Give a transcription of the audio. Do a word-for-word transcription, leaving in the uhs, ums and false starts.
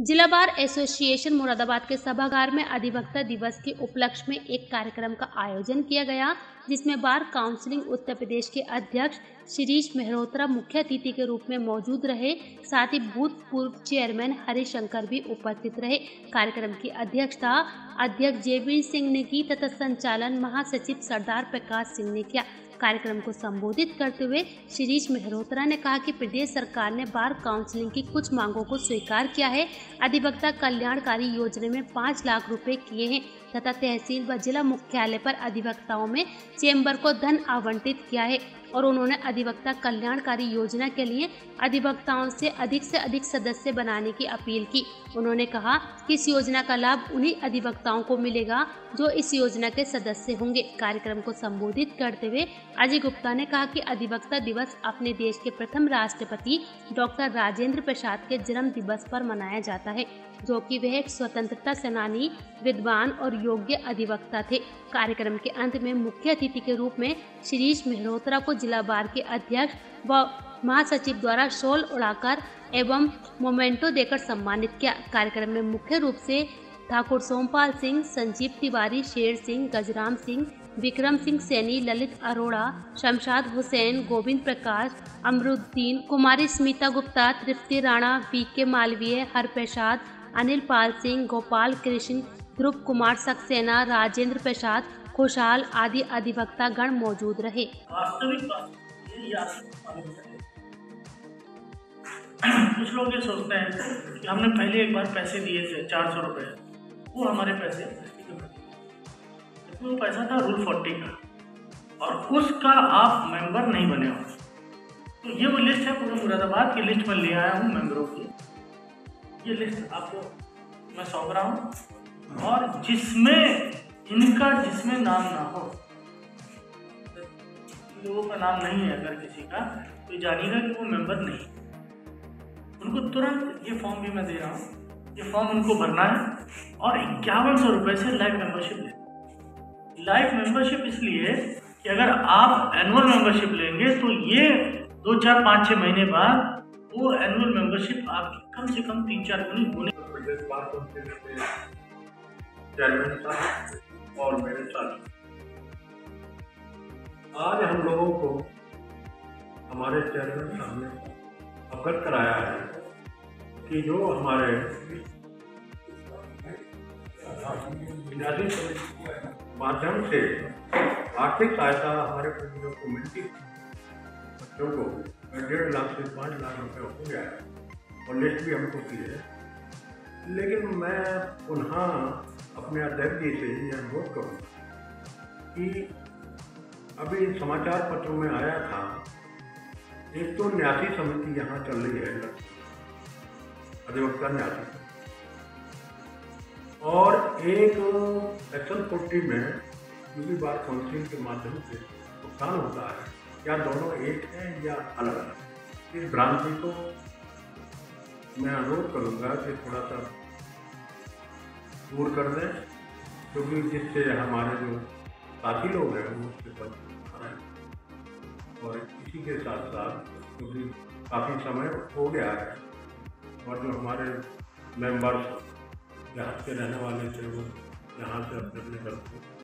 जिला bar association Moradabad के सभागार में अधिवक्ता दिवस के उपलक्ष्य में एक कार्यक्रम का आयोजन किया गया, जिसमें बार काउंसिलिंग उत्तर प्रदेश के अध्यक्ष शिरीष मेहरोत्रा मुख्य अतिथि के रूप में मौजूद रहे। साथ ही भूतपूर्व चेयरमैन हरिशंकर भी उपस्थित रहे। कार्यक्रम की अध्यक्षता अध्यक्ष जेबीर सिंह ने की तथा संचालन महासचिव सरदार प्रकाश सिंह ने किया। कार्यक्रम को संबोधित करते हुए शिरीष मेहरोत्रा ने कहा कि प्रदेश सरकार ने बार काउंसिलिंग की कुछ मांगों को स्वीकार किया है। अधिवक्ता कल्याणकारी योजना में पाँच लाख रुपए किए हैं तथा तहसील व जिला मुख्यालय पर अधिवक्ताओं में चेंबर को धन आवंटित किया है और उन्होंने अधिवक्ता कल्याणकारी योजना के लिए अधिवक्ताओं से अधिक से अधिक सदस्य बनाने की अपील की। उन्होंने कहा कि इस योजना का लाभ उन्हीं अधिवक्ताओं को मिलेगा जो इस योजना के सदस्य होंगे। कार्यक्रम को संबोधित करते हुए अजय गुप्ता ने कहा कि अधिवक्ता दिवस अपने देश के प्रथम राष्ट्रपति डॉक्टर राजेंद्र प्रसाद के जन्म दिवस पर मनाया जाता है, जो कि वह एक स्वतंत्रता सेनानी, विद्वान और योग्य अधिवक्ता थे। कार्यक्रम के अंत में मुख्य अतिथि के रूप में शिरीष मेहरोत्रा को जिला बार के अध्यक्ष व महासचिव द्वारा शॉल उड़ाकर एवं मोमेंटो देकर सम्मानित किया। कार्यक्रम में मुख्य रूप से ठाकुर सोमपाल सिंह, संजीव तिवारी, शेर सिंह, गजराम सिंह, विक्रम सिंह सैनी, ललित अरोड़ा, शमशाद हुसैन, गोविंद प्रकाश, अमरुद्दीन, कुमारी स्मिता गुप्ता, तृप्ति राणा, वी के मालवीय, हरप्रसाद, अनिल पाल सिंह, गोपाल कृष्ण, ध्रुव कुमार सक्सेना, राजेंद्र प्रसाद, खुशहाल आदि अधिवक्ता गण मौजूद रहे। कुछ लोग ये सोचते हैं कि हमने पहले एक बार पैसे दिए थे चार सौ रुपये, वो हमारे पैसे, वो पैसा था रूल फोर्टी का और उसका आप मेंबर नहीं बने हो। तो ये वो लिस्ट है, पूरे मुरादाबाद की लिस्ट में ले आया हूँ मेंबरों की। ये लिस्ट आपको मैं सौंप रहा हूँ और जिसमें इनका जिसमें नाम ना हो, लोगों का नाम नहीं है अगर किसी का, तो जानिएगा कि वो मेंबर नहीं। उनको तुरंत ये फॉर्म भी मैं दे रहा हूँ, ये फॉर्म उनको भरना है और इक्यावन सौ रुपये से लाइफ मेंबरशिप ले। लाइफ मेंबरशिप इसलिए कि अगर आप एनुअल मेंबरशिप लेंगे तो ये दो चार पाँच छः महीने बाद वो एनुअल मेंबरशिप आपकी कम से कम तीन चार गुनी होने। चेयरमैन साहब और मेरे साथ आज हम लोगों को हमारे चेयरमैन साहब ने अवगत कराया है कि जो हमारे माध्यम से आर्थिक सहायता हमारे परिवारों को मिलती बच्चों को डेढ़ लाख से पाँच लाख रुपए हो गया है और लिस्ट भी हमको की है। लेकिन मैं पुनः अपने अध्यक्ष जी से ये अनुरोध करूँगा कि अभी समाचार पत्रों में आया था, एक तो न्यासी समिति यहाँ चल रही है, अधिवक्ता न्यासी, और एक सेक्शन फोर्टी में जो भी बार काउंसिलिंग के माध्यम से भुगतान होता है, क्या दोनों एक हैं या अलग अलग। इस भ्रांति को मैं अनुरोध करूँगा कि थोड़ा सा दूर कर दें, क्योंकि जिससे हमारे जो साथी लोग हैं वो उसके पर आ रहे हैं और इसी के साथ साथ क्योंकि काफ़ी समय हो गया है और जो हमारे मेंबर्स यहाँ के रहने वाले थे वो यहाँ से अपने अपने घर को